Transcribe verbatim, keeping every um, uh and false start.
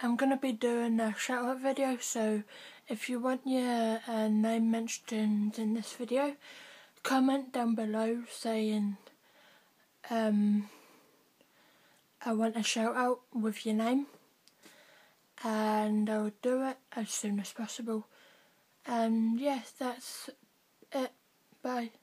I'm going to be doing a shout out video, so if you want your uh, name mentioned in this video, comment down below saying um, I want a shout out with your name, and I'll do it as soon as possible. And yes, that's it. Bye.